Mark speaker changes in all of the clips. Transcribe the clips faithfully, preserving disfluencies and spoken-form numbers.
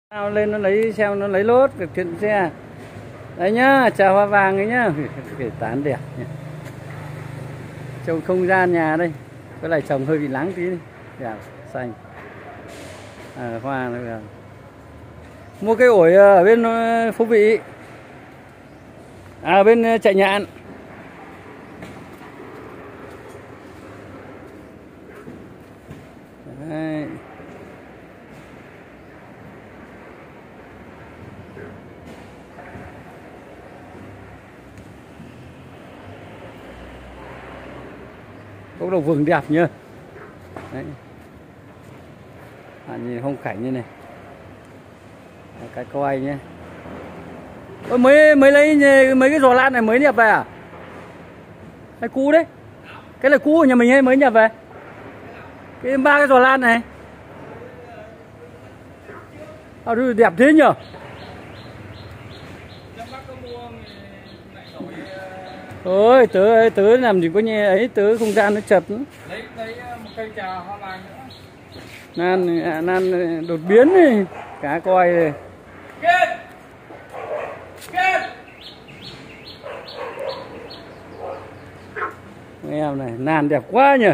Speaker 1: Nào lên nó lấy xem nó lấy lốt được chuyện xe đấy nhá, chào hoa vàng ấy nhá, cái tán đẹp nhá. Trong không gian nhà đây cái này trồng hơi bị nắng tí đi, đẹp xanh à, hoa nó đẹp. Mua cái ổi ở bên Phú Vị à, bên Chạy Nhạn. Đấy. Có đầu vườn đẹp nhá. Đấy. À, nhìn phong cảnh như này. Cái coi nhé. Ôi, mới mới lấy mấy cái giò lan này mới nhập về à? Cái cũ đấy. Cái này cũ của nhà mình hay mới nhập về? Cái ba cái giò lan này. À, đẹp thế nhở? Ôi, tớ tớ làm gì có như ấy, tớ không gian nó chật nữa.
Speaker 2: Lấy lấy một cây trà hoa vàng nữa.
Speaker 1: Nan à, nan đột biến này, cá coi này.
Speaker 2: Kết. Kết.
Speaker 1: Em này, nan đẹp quá nhỉ.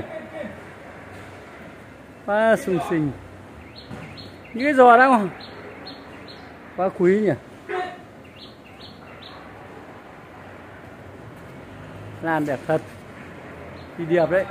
Speaker 1: Quá sung sinh. Những cái giò đó không? Quá quý nhỉ. Lan đẹp thật. Phi điệp đấy.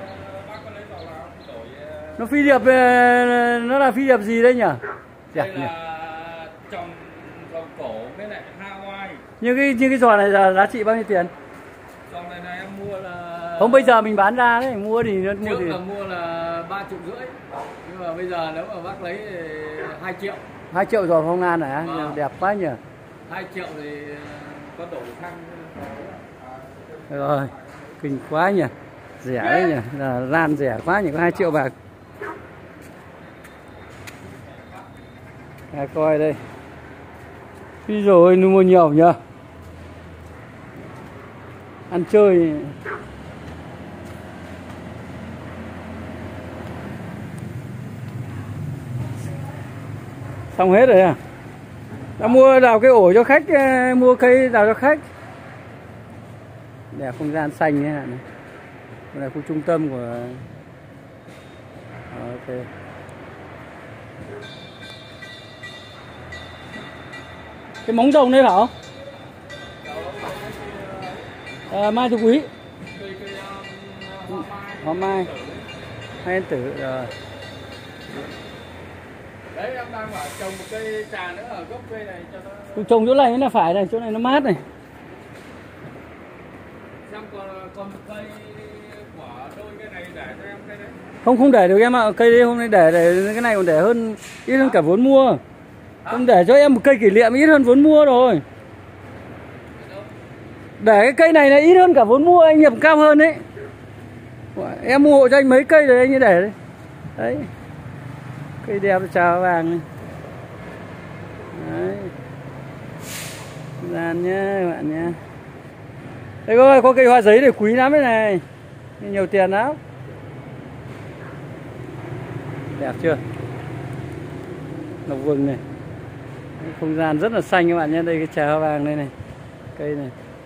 Speaker 1: Nó phi điệp, nó là phi điệp gì đấy nhỉ? Đẹp
Speaker 2: đây
Speaker 1: nhỉ.
Speaker 2: Là trồng vòng cổ với lại Hawaii.
Speaker 1: Nhưng cái như cái giò này là giá trị bao nhiêu tiền?
Speaker 2: Giò này này em mua là
Speaker 1: Không, bây giờ mình bán ra đấy, mua thì nó mua
Speaker 2: trước
Speaker 1: thì
Speaker 2: là mua là ba triệu rưỡi, nhưng mà bây giờ nếu mà bác lấy thì hai triệu.
Speaker 1: hai triệu giò phong lan này,
Speaker 2: Vâng.
Speaker 1: đẹp quá nhỉ.
Speaker 2: hai triệu thì có đổi khăn.
Speaker 1: Rồi, kinh quá nhỉ. Rẻ đấy nhỉ, là lan rẻ quá nhỉ, có hai triệu bạc. À, coi đây. Bây rồi nó mua nhiều nhỉ. Ăn chơi. Xong hết rồi à? Đã mua đào cái ổ cho khách, mua cây đào cho khách. Đẹp, không gian xanh nhé. Đây là khu trung tâm của. Ok. Cái móng rồng đấy phải không? À, mai thục úy. Hoa mai. Hai yên tử rồi.
Speaker 2: Đấy em đang bảo trồng một cây trà nữa ở gốc cây này cho nó.
Speaker 1: Trồng chỗ này nó phải này, chỗ này nó mát này.
Speaker 2: Xem còn còn một cây quả đôi cây này để cho em cây đấy.
Speaker 1: Không, không để được em ạ, cây đấy hôm nay để để cái này còn để hơn ít hơn cả vốn mua. Không, để cho em một cây kỷ niệm ít hơn vốn mua rồi. Để cái cây này là ít hơn cả vốn mua, anh nhập cao hơn đấy. Em mua hộ cho anh mấy cây rồi anh ấy để đấy. Đấy. Cây đẹp chào vàng này. Đấy. Gian nhá các bạn nhá. Đây coi, có cây hoa giấy này quý lắm đấy này. Nhiều tiền lắm. Đẹp chưa? Lộc vừng này. Không gian rất là xanh các bạn nhé. Đây cái trà hoa vàng đây này. Cây này.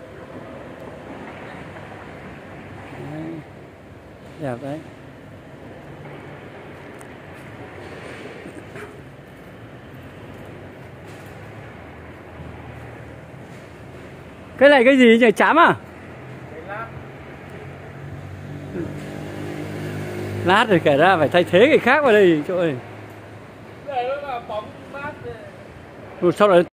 Speaker 1: Đấy. Đẹp đấy. Cái này cái gì nhỉ? Chám à?
Speaker 2: Lát.
Speaker 1: Lát rồi kể ra phải thay thế cái khác vào đây chỗ này.
Speaker 2: Để nó là bóng mát.
Speaker 1: Rồi sau đó